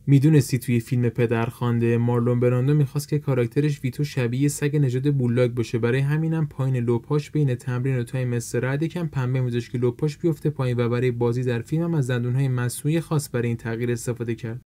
میدونستی توی فیلم پدرخوانده مارلون براندو میخواست که کاراکترش ویتو شبیه سگ نژاد بولاگ باشه، برای همینم پایین لپاش بین تمرین و تایم استراحت یکم پنبه میذاشت که لپاش بیفته پایین و برای بازی در فیلم هم از دندونهای مصنوعی خاص برای این تغییر استفاده کرد.